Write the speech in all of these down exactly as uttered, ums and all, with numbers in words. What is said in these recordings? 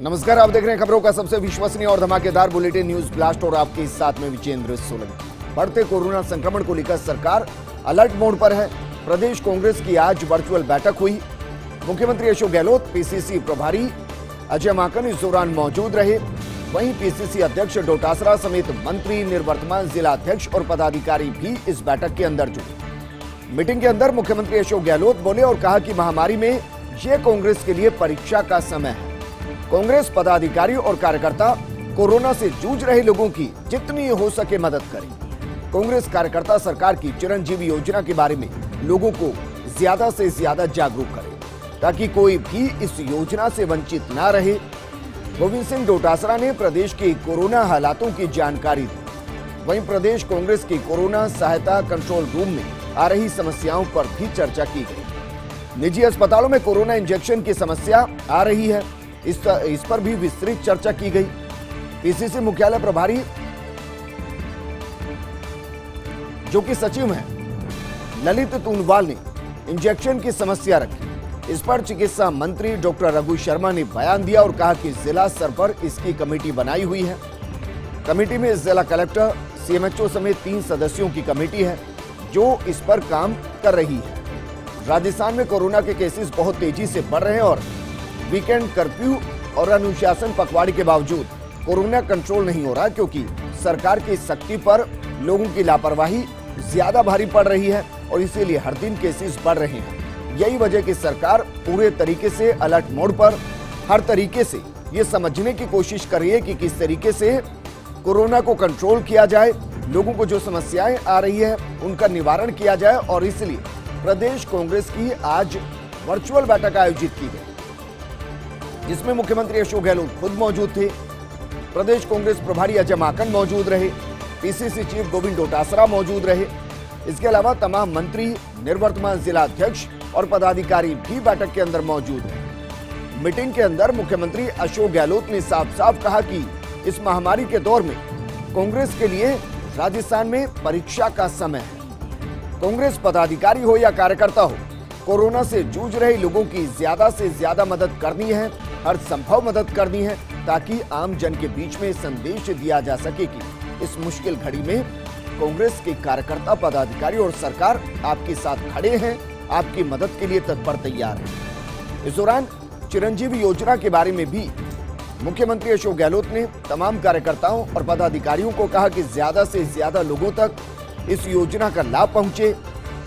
नमस्कार, आप देख रहे हैं खबरों का सबसे विश्वसनीय और धमाकेदार बुलेटिन न्यूज ब्लास्ट और आपके साथ में विजेंद्र सोलंकी। बढ़ते कोरोना संक्रमण को लेकर सरकार अलर्ट मोड पर है। प्रदेश कांग्रेस की आज वर्चुअल बैठक हुई। मुख्यमंत्री अशोक गहलोत, पीसीसी प्रभारी अजय माकन इस दौरान मौजूद रहे। वहीं पीसीसी अध्यक्ष डोटासरा समेत मंत्री, निर्वर्तमान जिला अध्यक्ष और पदाधिकारी भी इस बैठक के अंदर जुड़े। मीटिंग के अंदर मुख्यमंत्री अशोक गहलोत बोले और कहा कि महामारी में यह कांग्रेस के लिए परीक्षा का समय है। कांग्रेस पदाधिकारी और कार्यकर्ता कोरोना से जूझ रहे लोगों की जितनी हो सके मदद करें। कांग्रेस कार्यकर्ता सरकार की चिरंजीवी योजना के बारे में लोगों को ज्यादा से ज्यादा जागरूक करें ताकि कोई भी इस योजना से वंचित ना रहे। गोविंद सिंह डोटासरा ने प्रदेश के कोरोना हालातों की जानकारी दी। वहीं प्रदेश कांग्रेस के कोरोना सहायता कंट्रोल रूम में आ रही समस्याओं पर भी चर्चा की गई। निजी अस्पतालों में कोरोना इंजेक्शन की समस्या आ रही है, इस, इस पर भी विस्तृत चर्चा की गई। पीसीसी मुख्यालय प्रभारी जो कि सचिव हैं ललित तूनवाल ने इंजेक्शन की समस्या रखी। इस पर चिकित्सा मंत्री डॉक्टर रघु शर्मा ने बयान दिया और कहा कि जिला स्तर पर इसकी कमेटी बनाई हुई है। कमेटी में जिला कलेक्टर, सीएमएचओ समेत तीन सदस्यों की कमेटी है जो इस पर काम कर रही है। राजस्थान में कोरोना के केसेस बहुत तेजी से बढ़ रहे हैं और वीकेंड कर्फ्यू और अनुशासन पखवाड़े के बावजूद कोरोना कंट्रोल नहीं हो रहा, क्योंकि सरकार की सख्ती पर लोगों की लापरवाही ज्यादा भारी पड़ रही है और इसीलिए हर दिन केसेस बढ़ रहे हैं। यही वजह कि सरकार पूरे तरीके से अलर्ट मोड पर हर तरीके से ये समझने की कोशिश कर रही है कि किस तरीके से कोरोना को कंट्रोल किया जाए, लोगों को जो समस्याएं आ रही है उनका निवारण किया जाए। और इसलिए प्रदेश कांग्रेस की आज वर्चुअल बैठक आयोजित की गई जिसमें मुख्यमंत्री अशोक गहलोत खुद मौजूद थे। प्रदेश कांग्रेस प्रभारी अजय माकन मौजूद रहे। पीसीसी चीफ गोविंद डोटासरा मौजूद रहे। इसके अलावा तमाम मंत्री, निर्वर्तमान जिला अध्यक्ष और पदाधिकारी भी बैठक के अंदर मौजूद हैं। मीटिंग के अंदर मुख्यमंत्री अशोक गहलोत ने साफ साफ कहा कि इस महामारी के दौर में कांग्रेस के लिए राजस्थान में परीक्षा का समय है। कांग्रेस पदाधिकारी हो या कार्यकर्ता हो, कोरोना से जूझ रहे लोगों की ज्यादा से ज्यादा मदद करनी है, हर संभव मदद करनी है ताकि आम जन के बीच में संदेश दिया जा सके कि इस मुश्किल घड़ी में कांग्रेस के कार्यकर्ता, पदाधिकारी और सरकार आपके साथ खड़े हैं, आपकी मदद के लिए तत्पर तैयार है। इस दौरान चिरंजीवी योजना के बारे में भी मुख्यमंत्री अशोक गहलोत ने तमाम कार्यकर्ताओं और पदाधिकारियों को कहा कि ज्यादा से ज्यादा लोगों तक इस योजना का लाभ पहुंचे,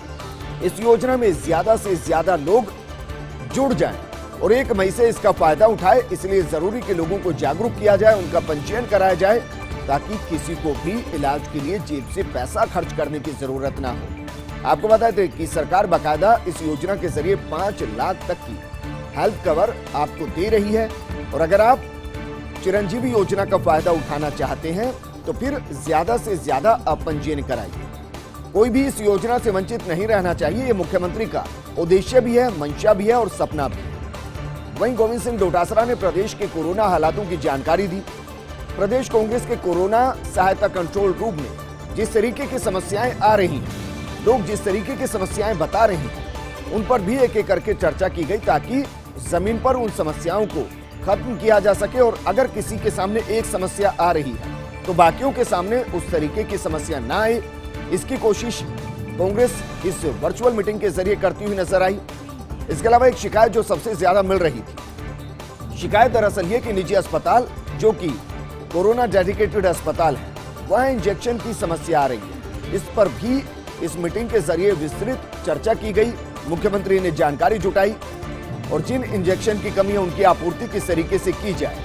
इस योजना में ज्यादा से ज्यादा लोग जुड़ जाएं और एक मई से इसका फायदा उठाए। इसलिए जरूरी कि लोगों को जागरूक किया जाए, उनका पंजीयन कराया जाए ताकि किसी को भी इलाज के लिए जेब से पैसा खर्च करने की जरूरत ना हो। आपको बता दें कि सरकार बाकायदा इस योजना के जरिए पांच लाख तक की हेल्थ कवर आपको दे रही है और अगर आप चिरंजीवी योजना का फायदा उठाना चाहते हैं तो फिर ज्यादा से ज्यादा आप पंजीयन कराइए। कोई भी इस योजना से वंचित नहीं रहना चाहिए, ये मुख्यमंत्री का उद्देश्य भी है, मंशा भी है और सपना भी है। वहीं गोविंद सिंह डोटासरा ने प्रदेश के कोरोना हालातों की जानकारी दी। प्रदेश कांग्रेस के कोरोना सहायता कंट्रोल रूम में जिस तरीके की समस्याएं आ रही हैं, लोग जिस तरीके की समस्याएं बता रहे हैं, उन पर भी एक एक करके चर्चा की गई ताकि जमीन पर उन समस्याओं को खत्म किया जा सके और अगर किसी के सामने एक समस्या आ रही है तो बाकियों के सामने उस तरीके की समस्या ना आए, इसकी कोशिश कांग्रेस इस वर्चुअल मीटिंग के जरिए करती हुई नजर आई। इसके अलावा एक शिकायत जो सबसे ज्यादा मिल रही थी, शिकायत दरअसल ये कि निजी अस्पताल जो कि कोरोना डेडिकेटेड अस्पताल है, वहां इंजेक्शन की समस्या आ रही है। इस पर भी इस मीटिंग के जरिए विस्तृत चर्चा की गई। मुख्यमंत्री ने जानकारी जुटाई और जिन इंजेक्शन की कमी है उनकी आपूर्ति किस तरीके से की जाए,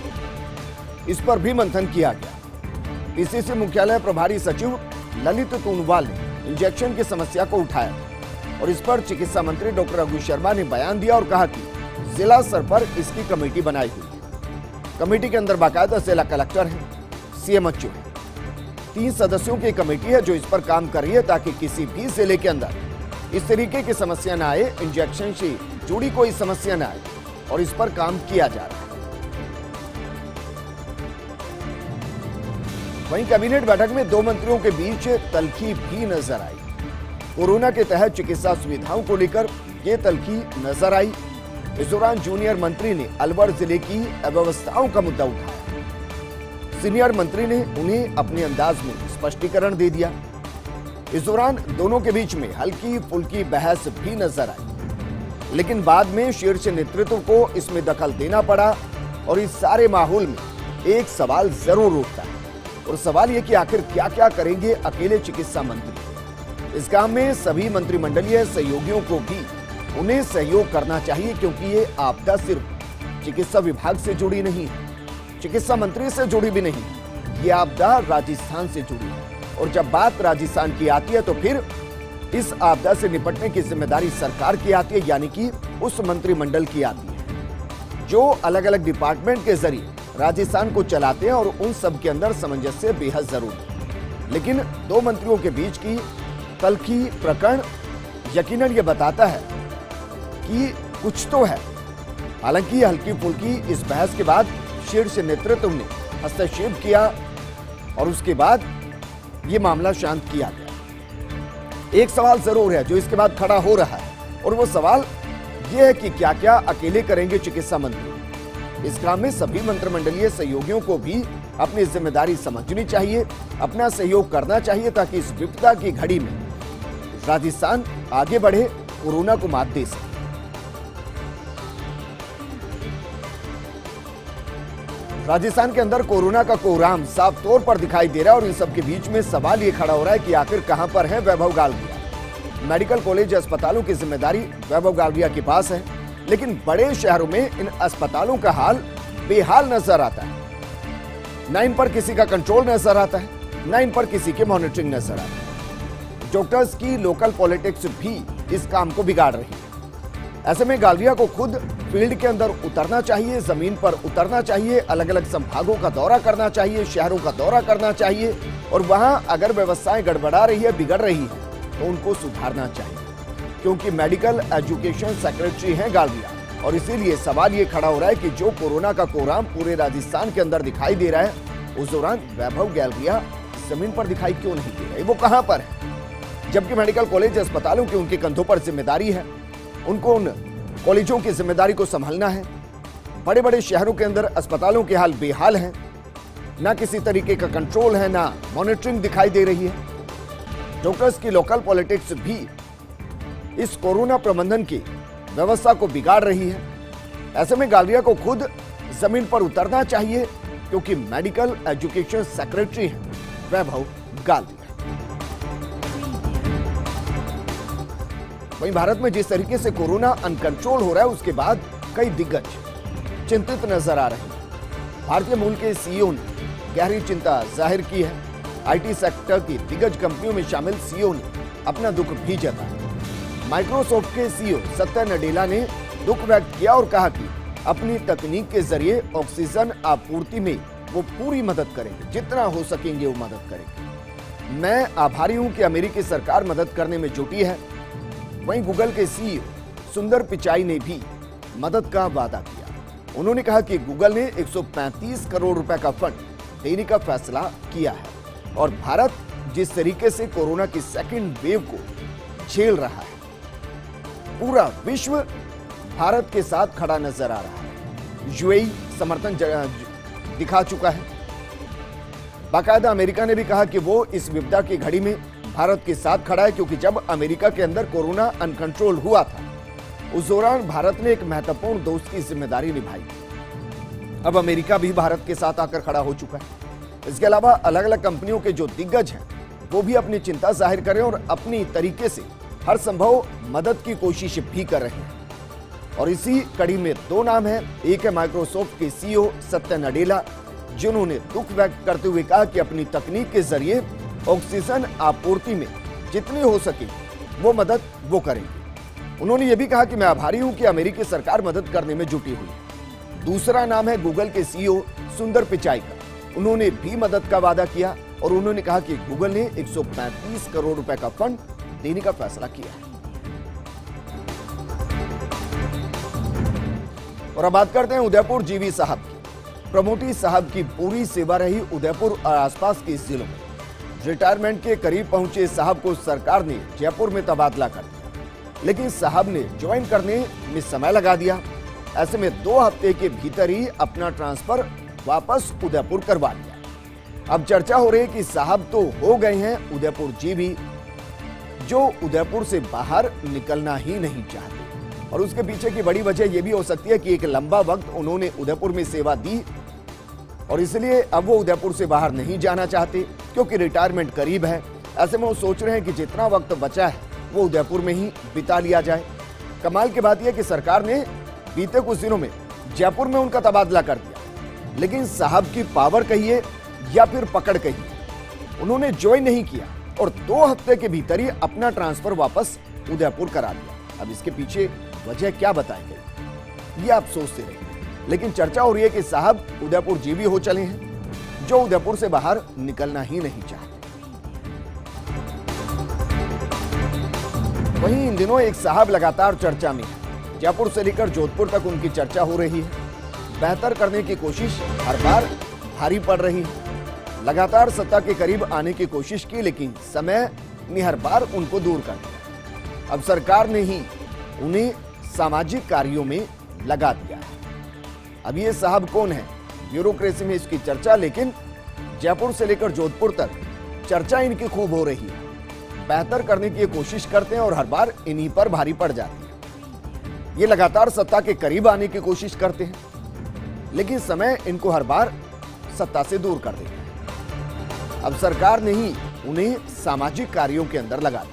इस पर भी मंथन किया गया। पीसीसी मुख्यालय प्रभारी सचिव ललित तूनवाल ने इंजेक्शन की समस्या को उठाया और इस पर चिकित्सा मंत्री डॉक्टर रघु शर्मा ने बयान दिया और कहा कि जिला स्तर पर इसकी कमेटी बनाई हुई है। कमेटी के अंदर बाकायदा जिला कलेक्टर है, सीएमएचओ है, तीन सदस्यों की कमेटी है जो इस पर काम कर रही है ताकि किसी भी जिले के अंदर इस तरीके की समस्या न आए, इंजेक्शन से जुड़ी कोई समस्या न आए और इस पर काम किया जा रहा है। वहीं कैबिनेट बैठक में दो मंत्रियों के बीच तल्खी भी नजर आई। कोरोना के तहत चिकित्सा सुविधाओं को लेकर ये तल्खी नजर आई। इस दौरान जूनियर मंत्री ने अलवर जिले की अव्यवस्थाओं का मुद्दा उठाया। सीनियर मंत्री ने उन्हें अपने अंदाज में स्पष्टीकरण दे दिया। इस दौरान दोनों के बीच में हल्की फुल्की बहस भी नजर आई, लेकिन बाद में शीर्ष नेतृत्व को इसमें दखल देना पड़ा और इस सारे माहौल में एक सवाल जरूर उठता है, और सवाल यह कि आखिर क्या क्या करेंगे अकेले चिकित्सा मंत्री। इस काम में सभी मंत्रिमंडलीय सहयोगियों को भी उन्हें सहयोग करना चाहिए, क्योंकि ये आपदा सिर्फ चिकित्सा विभाग से जुड़ी नहीं है, चिकित्सा मंत्री से जुड़ी भी नहीं, ये आपदा राजस्थान से जुड़ी है। और जब बात राजस्थान की आती है तो फिर इस आपदा से निपटने की जिम्मेदारी सरकार की आती है, यानी कि उस मंत्रिमंडल की आती है जो अलग अलग डिपार्टमेंट के जरिए राजस्थान को चलाते हैं, और उन सब के अंदर सामंजस्य बेहद जरूरी है। लेकिन दो मंत्रियों के बीच की तल्खी प्रकरण यकीनन यह बताता है कि कुछ तो है। हालांकि हल्की फुल्की इस बहस के बाद शीर्ष नेतृत्व ने हस्तक्षेप किया और उसके बाद यह मामला शांत किया गया। एक सवाल जरूर है जो इसके बाद खड़ा हो रहा है, और वो सवाल यह है कि क्या क्या अकेले करेंगे चिकित्सा मंत्री। इस काम में सभी मंत्रिमंडलीय सहयोगियों को भी अपनी जिम्मेदारी समझनी चाहिए, अपना सहयोग करना चाहिए, ताकि इस विपदा की घड़ी में राजस्थान आगे बढ़े, कोरोना को मात दे सके। राजस्थान के अंदर कोरोना का कोहराम साफ तौर पर दिखाई दे रहा है, और इन सब के बीच में सवाल ये खड़ा हो रहा है कि आखिर कहां पर है वैभव गालरिया। मेडिकल कॉलेज अस्पतालों की जिम्मेदारी वैभव गालरिया के पास है, लेकिन बड़े शहरों में इन अस्पतालों का हाल बेहाल नजर आता है। न इन पर किसी का कंट्रोल नजर आता है, न इन पर किसी की मॉनिटरिंग नजर आता है। डॉक्टर्स की लोकल पॉलिटिक्स भी इस काम को बिगाड़ रही है। ऐसे में गालरिया को खुद फील्ड के अंदर उतरना चाहिए, जमीन पर उतरना चाहिए, अलग अलग संभागों का दौरा करना चाहिए, शहरों का दौरा करना चाहिए, और वहां अगर व्यवस्थाएं गड़बड़ा रही है, बिगड़ रही है, तो उनको सुधारना चाहिए, क्योंकि मेडिकल एजुकेशन सेक्रेटरी हैं गालरिया। और इसीलिए सवाल ये खड़ा हो रहा है कि जो कोरोना का कोहराम पूरे राजस्थान के अंदर दिखाई दे रहा है, उस दौरान वैभव गालरिया जमीन पर दिखाई क्यों नहीं दे रहे, वो कहां पर है। जबकि मेडिकल कॉलेज अस्पतालों की उनके कंधों पर जिम्मेदारी है, उनको उन कॉलेजों की जिम्मेदारी को संभालना है। बड़े बड़े शहरों के अंदर अस्पतालों के हाल बेहाल हैं, ना किसी तरीके का कंट्रोल है, ना मॉनिटरिंग दिखाई दे रही है। डॉक्टर्स की लोकल पॉलिटिक्स भी इस कोरोना प्रबंधन की व्यवस्था को बिगाड़ रही है। ऐसे में गालरिया को खुद जमीन पर उतरना चाहिए, क्योंकि मेडिकल एजुकेशन सेक्रेटरी है वैभव गालरिया। वहीं भारत में जिस तरीके से कोरोना अनकंट्रोल हो रहा है, उसके बाद कई दिग्गज चिंतित नजर आ रहे हैं। भारतीय मूल के सीईओ ने गहरी चिंता जाहिर की है। आईटी सेक्टर की दिग्गज कंपनियों में शामिल सीईओ ने अपना दुख भी जताया। माइक्रोसॉफ्ट के सीईओ सत्या नडेला ने दुख व्यक्त किया और कहा कि अपनी तकनीक के जरिए ऑक्सीजन आपूर्ति में वो पूरी मदद करेंगे, जितना हो सकेंगे वो मदद करेंगे। मैं आभारी हूं कि अमेरिकी सरकार मदद करने में जुटी है। वहीं गूगल के सीईओ सुंदर पिचाई ने भी मदद का वादा किया। उन्होंने कहा कि गूगल ने एक सौ पैंतीस करोड़ रुपए का फंड देने का फैसला किया है, और भारत जिस तरीके से कोरोना की सेकेंड वेव को झेल रहा है, पूरा विश्व भारत के साथ खड़ा नजर आ रहा है। यूएई समर्थन दिखा चुका है। बाकायदा अमेरिका ने भी कहा कि वो इस विपदा की घड़ी में भारत के साथ खड़ा है, क्योंकि जब अमेरिका के अंदर कोरोना अनकंट्रोल हुआ था, उस दौरान भारत ने एक महत्वपूर्ण दोस्त की जिम्मेदारी निभाई। अब अमेरिका भी भारत के साथ आकर खड़ा हो चुका है। इसके अलावा अलग अलग कंपनियों के जो दिग्गज हैं, वो भी अपनी चिंता जाहिर करें और अपनी तरीके से हर संभव मदद की कोशिश भी कर रहे हैं। और इसी कड़ी में दो नाम हैं। एक है माइक्रोसॉफ्ट के सीईओ सत्या नडेला, जिन्होंने दुख व्यक्त करते हुए कहा कि अपनी तकनीक के जरिए ऑक्सीजन आपूर्ति में जितनी हो सके वो मदद वो करेंगे। उन्होंने ये भी कहा कि मैं आभारी हूं कि अमेरिकी सरकार मदद करने में जुटी हुई है। दूसरा नाम है गूगल के सीईओ सुंदर पिचाई का। उन्होंने भी मदद का वादा किया और उन्होंने कहा कि गूगल ने एक सौ पैंतीस करोड़ रुपए का फंड देने का फैसला किया है। और अब बात करते हैं उदयपुर जीवी साहब की। प्रमोटी साहब की पूरी सेवा रही उदयपुर और आसपास के जिलों में। रिटायरमेंट के करीब पहुंचे साहब को सरकार ने जयपुर में तबादला कर दिया, लेकिन साहब ने ज्वाइन करने में समय लगा दिया। ऐसे में दो हफ्ते के भीतर ही अपना ट्रांसफर वापस उदयपुर करवा लिया। अब चर्चा हो रही है कि साहब तो हो गए हैं उदयपुर जी भी, जो उदयपुर से बाहर निकलना ही नहीं चाहते। और उसके पीछे की बड़ी वजह यह भी हो सकती है कि एक लंबा वक्त उन्होंने उदयपुर में सेवा दी और इसलिए अब वो उदयपुर से बाहर नहीं जाना चाहते, क्योंकि रिटायरमेंट करीब है। ऐसे में वो सोच रहे हैं कि जितना वक्त बचा है वो उदयपुर में ही बिता लिया जाए। कमाल की बात यह कि सरकार ने बीते कुछ दिनों में जयपुर में उनका तबादला कर दिया, लेकिन साहब की पावर कहिए या फिर पकड़ कहिए, उन्होंने ज्वाइन नहीं किया और दो हफ्ते के भीतर ही अपना ट्रांसफर वापस उदयपुर करा दिया। अब इसके पीछे वजह क्या बताई गई, ये आप सोचते रहिए। लेकिन चर्चा हो रही है कि साहब उदयपुर जी भी हो चले हैं, जो उदयपुर से बाहर निकलना ही नहीं चाहते। वहीं इन दिनों एक साहब लगातार चर्चा में है। जयपुर से लेकर जोधपुर तक उनकी चर्चा हो रही है। बेहतर करने की कोशिश हर बार भारी पड़ रही है। लगातार सत्ता के करीब आने की कोशिश की, लेकिन समय ने हर बार उनको दूर कर दिया। अब सरकार ने ही उन्हें सामाजिक कार्यों में लगा दिया है। अब ये साहब कौन है, ब्यूरोक्रेसी में इसकी चर्चा, लेकिन जयपुर से लेकर जोधपुर तक चर्चा इनकी खूब हो रही है। बेहतर करने की कोशिश करते हैं और हर बार इन्हीं पर भारी पड़ जाती है। ये लगातार सत्ता के करीब आने की कोशिश करते हैं, लेकिन समय इनको हर बार सत्ता से दूर कर देता है। अब सरकार ने ही उन्हें सामाजिक कार्यों के अंदर लगा दिया।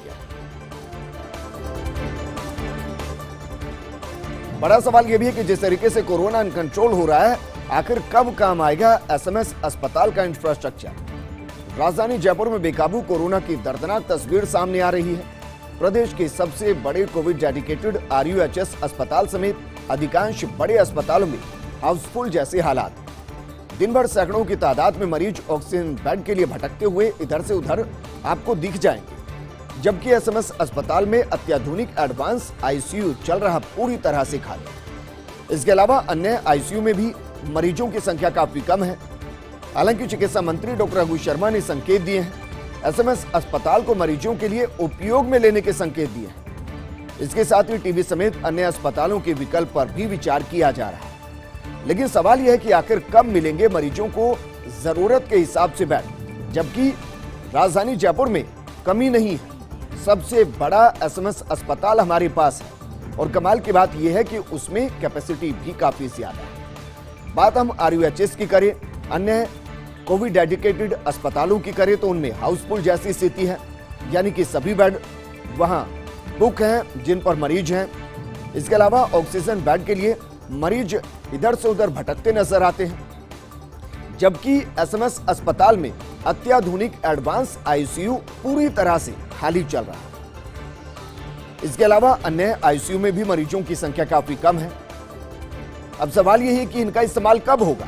बड़ा सवाल यह भी है कि जिस तरीके से कोरोना अनकंट्रोल हो रहा है, आखिर कब काम आएगा एसएमएस अस्पताल का इंफ्रास्ट्रक्चर। राजधानी जयपुर में बेकाबू कोरोना की दर्दनाक तस्वीर सामने आ रही है। प्रदेश के सबसे बड़े कोविड डेडिकेटेड आरयूएचएस अस्पताल समेत अधिकांश बड़े अस्पतालों में हाउसफुल जैसे हालात। दिन भर सैकड़ों की तादाद में मरीज ऑक्सीजन बेड के लिए भटकते हुए इधर से उधर आपको दिख जाएंगे, जबकि एसएमएस अस्पताल में अत्याधुनिक एडवांस आईसीयू चल रहा पूरी तरह से खाली। इसके अलावा अन्य आईसीयू में भी मरीजों की संख्या काफी कम है। हालांकि चिकित्सा मंत्री डॉक्टर रघु शर्मा ने संकेत दिए हैं, एसएमएस अस्पताल को मरीजों के लिए उपयोग में लेने के संकेत दिए हैं। इसके साथ ही टीबी समेत अन्य अस्पतालों के विकल्प पर भी विचार किया जा रहा है। लेकिन सवाल यह है कि आखिर कब मिलेंगे मरीजों को जरूरत के हिसाब से बेड, जबकि राजधानी जयपुर में कमी नहीं है। सबसे बड़ा एसएमएस अस्पताल हमारे पास है और कमाल की बात यह है कि उसमें कैपेसिटी भी काफी ज्यादा है। बात हम आरयूएचएस की करें, अन्य कोविड डेडिकेटेड अस्पतालों की करें तो उनमें हाउसफुल जैसी स्थिति है, यानी कि सभी बेड वहां बुक हैं जिन पर मरीज हैं। इसके अलावा ऑक्सीजन बेड के लिए मरीज इधर से उधर भटकते नजर आते हैं, जबकि एसएमएस अस्पताल में अत्याधुनिक एडवांस आईसीयू पूरी तरह से खाली चल रहा है। इसके अलावा अन्य आईसीयू में भी मरीजों की संख्या काफी कम है। अब सवाल यह है कि इनका इस्तेमाल कब होगा।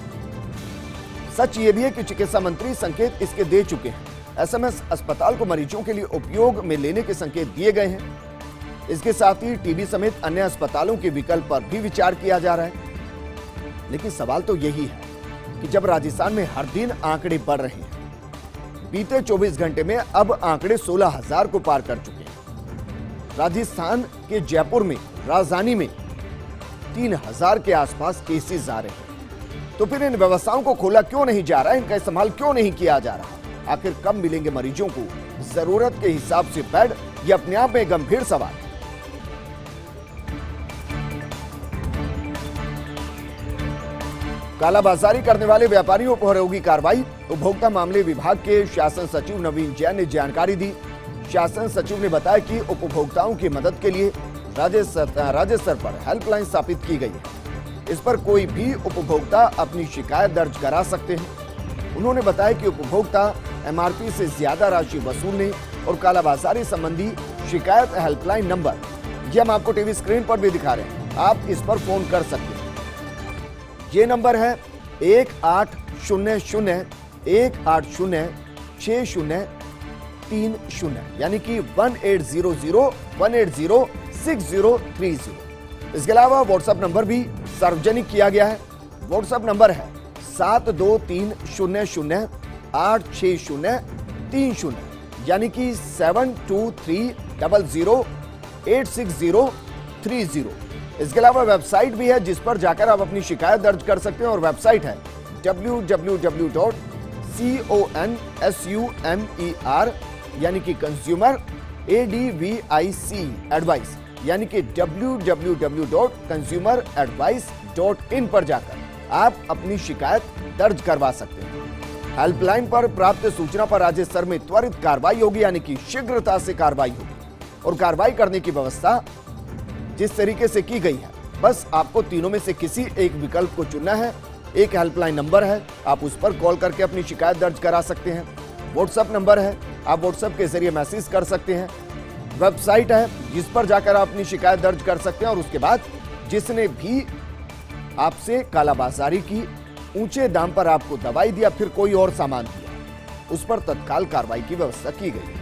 सच ये भी है कि चिकित्सा मंत्री संकेत इसके दे चुके हैं। एसएमएस अस्पताल को मरीजों के लिए उपयोग में लेने के संकेत दिए गए हैं। इसके साथ ही टीबी समेत अन्य अस्पतालों के विकल्प पर भी विचार किया जा रहा है। लेकिन सवाल तो यही है कि जब राजस्थान में हर दिन आंकड़े बढ़ रहे हैं, बीते चौबीस घंटे में अब आंकड़े सोलह हजार को पार कर चुके हैं। राजस्थान के जयपुर में, राजधानी में तीन हजार के आसपास केसेस आ रहे हैं, तो फिर इन व्यवस्थाओं को खोला क्यों नहीं जा रहा है, इनका इस्तेमाल क्यों नहीं किया जा रहा। आखिर कब मिलेंगे मरीजों को जरूरत के हिसाब से बेड, ये अपने आप में गंभीर सवाल है। कालाबाजारी करने वाले व्यापारियों पर होगी कार्रवाई, उपभोक्ता मामले विभाग के शासन सचिव नवीन जैन ने जानकारी दी। शासन सचिव ने बताया कि उपभोक्ताओं की मदद के लिए राज्य राज्य स्तर पर हेल्पलाइन स्थापित की गई है। इस पर कोई भी उपभोक्ता अपनी शिकायत दर्ज करा सकते हैं। उन्होंने बताया कि उपभोक्ता एमआरपी से ज्यादा राशि वसूलने और कालाबाजारी संबंधी शिकायत हेल्पलाइन नंबर, ये हम आपको टीवी स्क्रीन पर भी दिखा रहे हैं, आप इस पर फोन कर सकते हैं। ये नंबर है एक आठ शून्य शून्य एक आठ शून्य छह शून्य तीन शून्य, यानी कि one eight zero zero one eight zero six zero three zero. इसके अलावा व्हाट्सएप नंबर भी सार्वजनिक किया गया है। व्हाट्सएप नंबर है सात दो तीन शून्य शून्य आठ छह शून्य तीन शून्य, यानी कि seven two three double zero eight six zero three zero. इसके अलावा वेबसाइट भी है जिस पर जाकर आप अपनी शिकायत दर्ज कर सकते हैं और वेबसाइट है W W W dot C O N S U M E R यानी कि consumer A D V I C advice यानी कि W W W dot consumer advice dot in पर जाकर आप अपनी शिकायत दर्ज करवा सकते हैं। हेल्पलाइन पर प्राप्त सूचना पर राज्य स्तर में त्वरित कार्रवाई होगी यानी कि शीघ्रता से कार्रवाई होगी और कार्रवाई करने की व्यवस्था जिस तरीके से की गई है, बस आपको तीनों में से किसी एक विकल्प को चुनना है। एक हेल्पलाइन नंबर है, आप उस पर कॉल करके अपनी शिकायत दर्ज करा सकते हैं। व्हाट्सएप नंबर है, आप व्हाट्सएप के जरिए मैसेज कर सकते हैं। वेबसाइट है जिस पर जाकर आप अपनी शिकायत दर्ज कर सकते हैं और उसके बाद जिसने भी आपसे कालाबाजारी की, ऊंचे दाम पर आपको दवाई दिया, फिर कोई और सामान दिया, उस पर तत्काल कार्रवाई की व्यवस्था की गई है।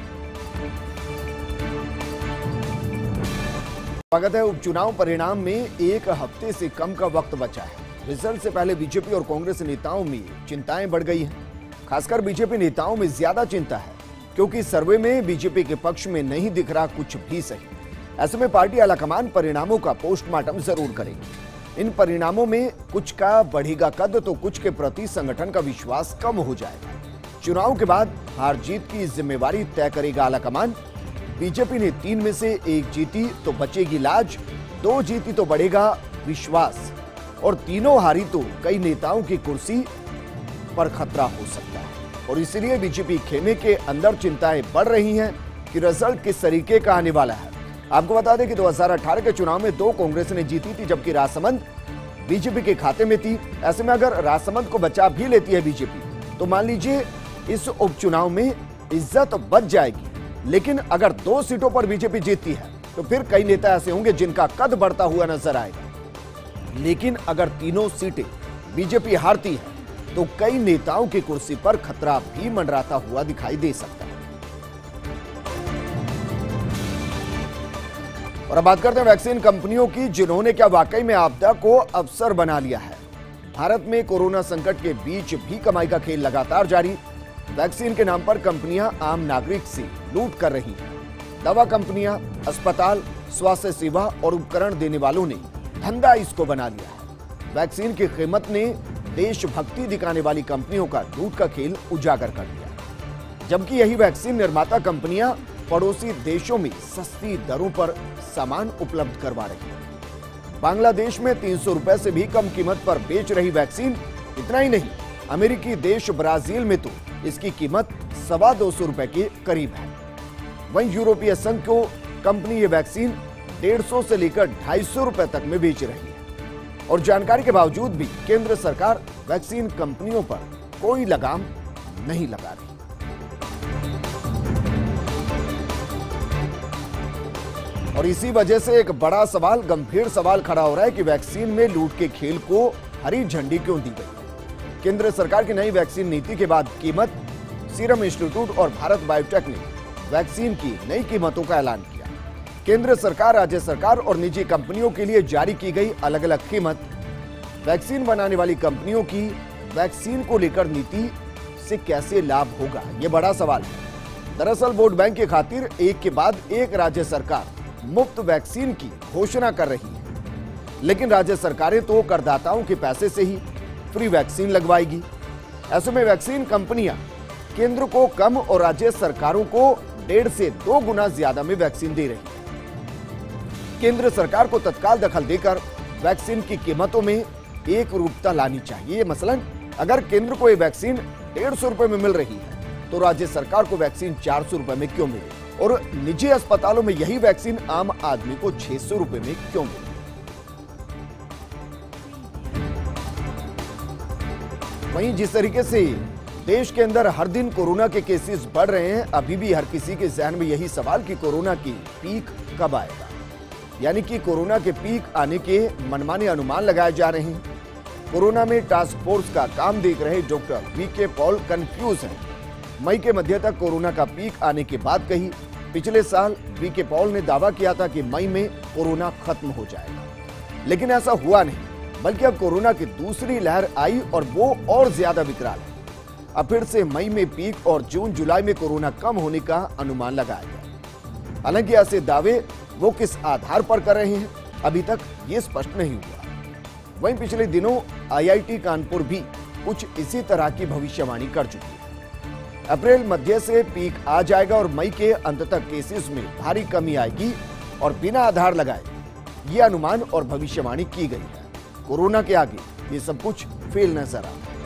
स्वागत है। उपचुनाव परिणाम में एक हफ्ते से कम का वक्त बचा है। रिजल्ट से पहले बीजेपी और कांग्रेस नेताओं में चिंताएं बढ़ गई हैं। खासकर बीजेपी नेताओं में ज्यादा चिंता है क्योंकि सर्वे में बीजेपी के पक्ष में नहीं दिख रहा कुछ भी सही। ऐसे में पार्टी आलाकमान परिणामों का पोस्टमार्टम जरूर करेगी। इन परिणामों में कुछ का बढ़ेगा कद तो कुछ के प्रति संगठन का विश्वास कम हो जाएगा। चुनाव के बाद हार जीत की जिम्मेवारी तय करेगा आलाकमान। बीजेपी ने तीन में से एक जीती तो बचेगी लाज, दो जीती तो बढ़ेगा विश्वास और तीनों हारी तो कई नेताओं की कुर्सी पर खतरा हो सकता है। और इसलिए बीजेपी खेमे के अंदर चिंताएं बढ़ रही हैं कि रिजल्ट किस तरीके का आने वाला है। आपको बता दें कि दो हज़ार अठारह के चुनाव में दो कांग्रेस ने जीती थी जबकि राजसमंद बीजेपी के खाते में थी। ऐसे में अगर राजसमंद को बचा भी लेती है बीजेपी तो मान लीजिए इस उपचुनाव में इज्जत बच जाएगी। लेकिन अगर दो सीटों पर बीजेपी जीतती है तो फिर कई नेता ऐसे होंगे जिनका कद बढ़ता हुआ नजर आएगा। लेकिन अगर तीनों सीटें बीजेपी हारती है तो कई नेताओं की कुर्सी पर खतरा भी मंडराता हुआ दिखाई दे सकता है। और अब बात करते हैं वैक्सीन कंपनियों की जिन्होंने क्या वाकई में आपदा को अवसर बना लिया है। भारत में कोरोना संकट के बीच भी कमाई का खेल लगातार जारी। वैक्सीन के नाम पर कंपनियां आम नागरिक से लूट कर रही हैं। दवा कंपनियां, अस्पताल, स्वास्थ्य सेवा और उपकरण देने वालों ने धंधा इसको बना लिया है। वैक्सीन की कीमत ने देशभक्ति दिखाने वाली कंपनियों का लूट का खेल उजागर कर दिया, जबकि यही वैक्सीन निर्माता कंपनियां पड़ोसी देशों में सस्ती दरों पर सामान उपलब्ध करवा रही है। बांग्लादेश में तीन सौ रुपए से भी कम कीमत पर बेच रही वैक्सीन। इतना ही नहीं, अमेरिकी देश ब्राजील में तो इसकी कीमत सवा दो सौ रुपए के करीब है। वहीं यूरोपीय संघ को कंपनी ये वैक्सीन डेढ़ सौ से लेकर ढाई सौ रुपए तक में बेच रही है। और जानकारी के बावजूद भी केंद्र सरकार वैक्सीन कंपनियों पर कोई लगाम नहीं लगा रही। और इसी वजह से एक बड़ा सवाल, गंभीर सवाल खड़ा हो रहा है कि वैक्सीन में लूट के खेल को हरी झंडी क्यों दी गई। केंद्र सरकार की नई वैक्सीन नीति के बाद कीमत, सीरम इंस्टीट्यूट और भारत बायोटेक ने वैक्सीन की नई कीमतों का ऐलान किया। केंद्र सरकार, राज्य सरकार और निजी कंपनियों के लिए जारी की गई अलग अलग कीमत। वैक्सीन बनाने वाली कंपनियों की वैक्सीन को लेकर नीति से कैसे लाभ होगा, यह बड़ा सवाल है। दरअसल वोट बैंक की खातिर एक के बाद एक राज्य सरकार मुफ्त वैक्सीन की घोषणा कर रही है, लेकिन राज्य सरकारें तो करदाताओं के पैसे से ही फ्री वैक्सीन लगवाएगी। ऐसे में वैक्सीन कंपनियां केंद्र को कम और राज्य सरकारों को डेढ़ से दो गुना ज्यादा में वैक्सीन दे रही है। केंद्र सरकार को तत्काल दखल देकर वैक्सीन की कीमतों में एक रूपता लानी चाहिए। मसलन अगर केंद्र को ये वैक्सीन डेढ़ सौ रुपए में मिल रही है तो राज्य सरकार को वैक्सीन चार सौ रुपए में क्यों मिले और निजी अस्पतालों में यही वैक्सीन आम आदमी को छह सौ रुपए में क्यों मिले। वहीं जिस तरीके से देश के अंदर हर दिन कोरोना के केसेस बढ़ रहे हैं, अभी भी हर किसी के जहन में यही सवाल कि कोरोना की पीक कब आएगा, यानी कि कोरोना के पीक आने के मनमाने अनुमान लगाए जा रहे हैं। कोरोना में टास्क फोर्स का काम देख रहे doctor V K Paul confuse हैं। मई के मध्य तक कोरोना का पीक आने की बात कही। पिछले साल वी के पॉल ने दावा किया था कि मई में कोरोना खत्म हो जाएगा, लेकिन ऐसा हुआ नहीं, बल्कि अब कोरोना की दूसरी लहर आई और वो और ज्यादा विकराल है। अब फिर से मई में पीक और जून जुलाई में कोरोना कम होने का अनुमान लगाया गया। हालांकि ऐसे दावे वो किस आधार पर कर रहे हैं, अभी तक ये स्पष्ट नहीं हुआ। वहीं पिछले दिनों आई आई टी कानपुर भी कुछ इसी तरह की भविष्यवाणी कर चुकी है। अप्रैल मध्य से पीक आ जाएगा और मई के अंत तक केसेस में भारी कमी आएगी और बिना आधार लगाए ये अनुमान और भविष्यवाणी की गई है। कोरोना के आगे ये सब कुछ फेल नजर आ रहा है।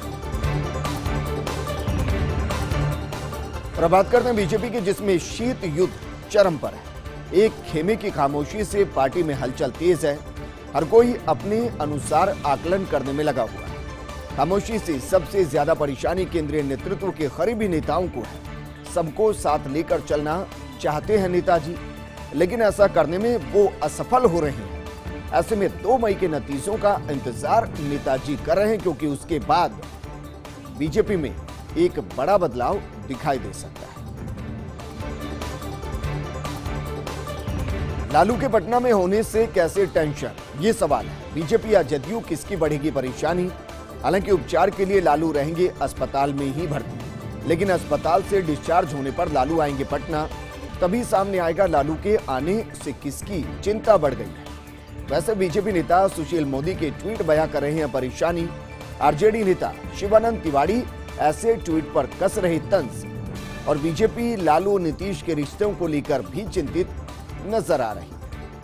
और बात करते हैं बीजेपी की, जिसमें शीत युद्ध चरम पर है। एक खेमे की खामोशी से पार्टी में हलचल तेज है। हर कोई अपने अनुसार आकलन करने में लगा हुआ है। खामोशी से सबसे ज्यादा परेशानी केंद्रीय नेतृत्व के करीबी नेताओं को है। सबको साथ लेकर चलना चाहते हैं नेताजी, लेकिन ऐसा करने में वो असफल हो रहे हैं। ऐसे में दो मई के नतीजों का इंतजार नेताजी कर रहे हैं, क्योंकि उसके बाद बीजेपी में एक बड़ा बदलाव दिखाई दे सकता है। लालू के पटना में होने से कैसे टेंशन, ये सवाल है। बीजेपी या जदयू, किसकी बढ़ेगी परेशानी? हालांकि उपचार के लिए लालू रहेंगे अस्पताल में ही भर्ती, लेकिन अस्पताल से डिस्चार्ज होने पर लालू आएंगे पटना। तभी सामने आएगा लालू के आने से किसकी चिंता बढ़ गई है। वैसे बीजेपी नेता सुशील मोदी के ट्वीट बयां कर रहे हैं परेशानी। आरजेडी नेता शिवानंद तिवारी ऐसे ट्वीट पर कस रहे तंज, और बीजेपी लालू नीतीश के रिश्तों को लेकर भी चिंतित नजर आ रही है।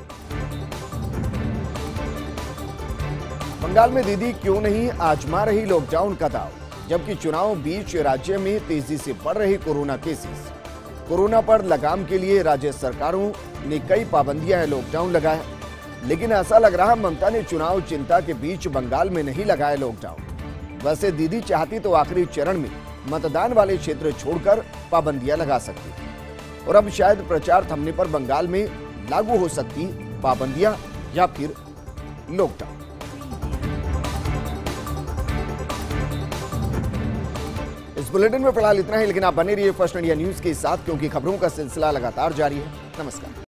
बंगाल में दीदी क्यों नहीं आजमा रही लॉकडाउन का दाव, जबकि चुनाव बीच राज्य में तेजी से बढ़ रहे कोरोना केसेस। कोरोना पर लगाम के लिए राज्य सरकारों ने कई पाबंदियां, लॉकडाउन लगाया, लेकिन ऐसा लग रहा ममता ने चुनाव चिंता के बीच बंगाल में नहीं लगाया लॉकडाउन। वैसे दीदी चाहती तो आखिरी चरण में मतदान वाले क्षेत्र छोड़कर पाबंदियां लगा सकती थी, और अब शायद प्रचार थमने पर बंगाल में लागू हो सकती पाबंदियां या फिर लॉकडाउन। इस बुलेटिन में फिलहाल इतना ही, लेकिन आप बने रहिए फर्स्ट इंडिया न्यूज के साथ, क्योंकि खबरों का सिलसिला लगातार जारी है। नमस्कार।